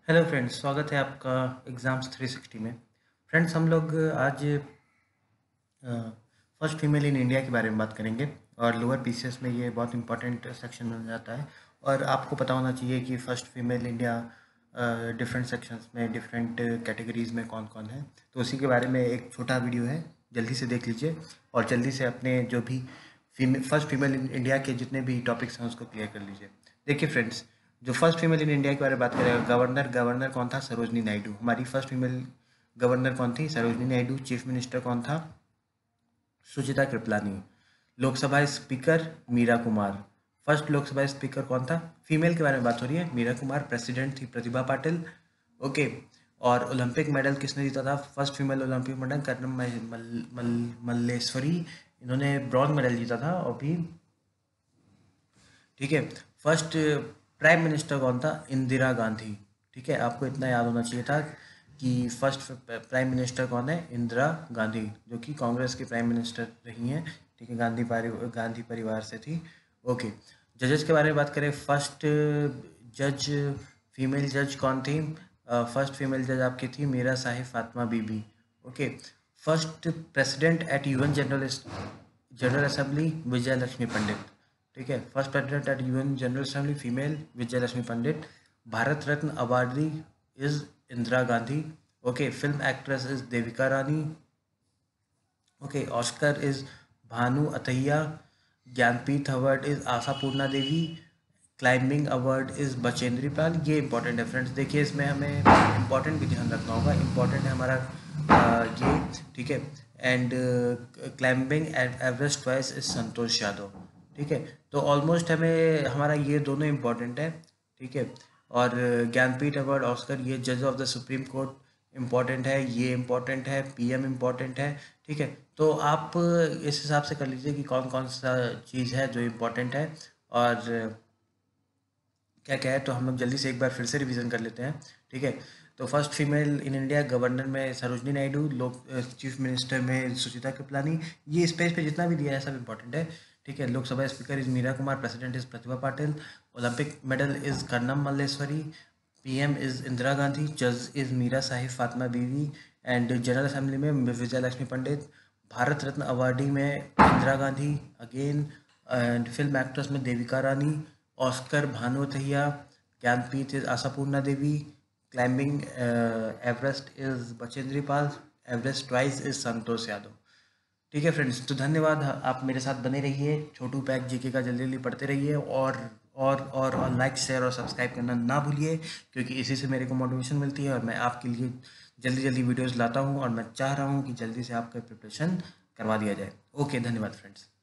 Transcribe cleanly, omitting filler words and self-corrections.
Hello friends, स्वागत है आपका एग्ज़ाम्स 360 में। फ्रेंड्स, हम लोग आज फर्स्ट फीमेल इन इंडिया के बारे में बात करेंगे और लोअर पीसीएस में ये बहुत इंपॉर्टेंट सेक्शन बन जाता है। और आपको पता होना चाहिए कि first female India different sections में डिफरेंट कैटेगरीज़ में कौन कौन है। तो उसी के बारे में एक छोटा वीडियो है, जल्दी से देख लीजिए और जल्दी से अपने जो भी फर्स्ट फीमेल इन इंडिया के जितने भी टॉपिक्स हैं उसको क्लियर कर लीजिए। देखिए फ्रेंड्स, जो फर्स्ट फीमेल इन इंडिया के बारे में बात करें, गवर्नर कौन था? सरोजनी नायडू। हमारी फर्स्ट फीमेल गवर्नर कौन थी? सरोजनी नायडू। चीफ मिनिस्टर कौन था? Sucheta Kripalani. Lok Sabha speaker Meira Kumar. First Lok Sabha speaker कौन था? फीमेल के बारे में बात हो रही है, मीरा कुमार। प्रेसिडेंट थी प्रतिभा पाटिल। ओके। और ओलंपिक मेडल किसने जीता था? First female Olympic medal Karnam Malleswari. इन्होंने ब्रॉन्ज मेडल जीता था। और भी ठीक है। फर्स्ट प्राइम मिनिस्टर कौन था? इंदिरा गांधी। ठीक है, आपको इतना याद होना चाहिए था कि फर्स्ट प्राइम मिनिस्टर कौन है? इंदिरा गांधी, जो कि कांग्रेस की प्राइम मिनिस्टर रही हैं। ठीक है, गांधी परिवार से थी। ओके। जजेस के बारे में बात करें, फर्स्ट जज फीमेल जज कौन थी? फर्स्ट फीमेल जज आपकी थी Meera Sahib Fatima Bibi. Okay. First president at UN general assembly Vijay Lakshmi Pandit. ठीक है, first president at UN general assembly female Vijay Lakshmi Pandit. Bharat Ratna awardee is Indira Gandhi. Okay. Film actress is Devika Rani. Okay. Oscar is Bhanu Athaiya. Jnanpith award is Ashapurna Devi. Climbing award is Bachendri Pal. ये important है friends. देखिए, इसमें हमें इंपॉर्टेंट भी ध्यान रखना होगा। इंपॉर्टेंट है हमारा ये। ठीक है। And climbing Everest twice is Santosh Yadav. ठीक है, तो ऑलमोस्ट हमें हमारा ये दोनों इम्पॉर्टेंट है। ठीक है। और ज्ञानपीठ अवार्ड, ऑस्कर, ये जज of the supreme court important है, ये इम्पॉर्टेंट है, पीएम इम्पॉर्टेंट है। ठीक है, तो आप इस हिसाब से कर लीजिए कि कौन कौन सा चीज़ है जो इम्पोर्टेंट है और क्या क्या है। तो हम लोग जल्दी से एक बार फिर से रिवीजन कर लेते हैं। ठीक है, तो first female in India governor में सरोजनी नायडू, चीफ मिनिस्टर में सुचिता कृपलानी। ये स्पेस पे जितना भी दिया है सब इम्पोर्टेंट है। ठीक है, Lok Sabha speaker is Meera Kumar, president is Pratibha Patil, Olympic medal is Karnam Malleswari, PM is Indira Gandhi, जज इज मीरा साहिब फातिमा बीवी एंड जनरल असेंबली में विजय लक्ष्मी पंडित, भारत रत्न अवार्डी में Indira Gandhi again, and film actress में Devika Rani, Oscar Bhanu Athaiya, Jnanpith is Ashapurna Devi, climbing Everest is Bachendri Pal, Everest twice is Santosh Yadav. ठीक है फ्रेंड्स, तो धन्यवाद। आप मेरे साथ बने रहिए, छोटू पैक जीके का जल्दी जल्दी पढ़ते रहिए और लाइक शेयर और सब्सक्राइब करना ना भूलिए, क्योंकि इसी से मेरे को मोटिवेशन मिलती है और मैं आपके लिए जल्दी जल्दी वीडियोस लाता हूँ और मैं चाह रहा हूँ कि जल्दी से आपका प्रिपरेशन करवा दिया जाए। ओके, धन्यवाद फ्रेंड्स।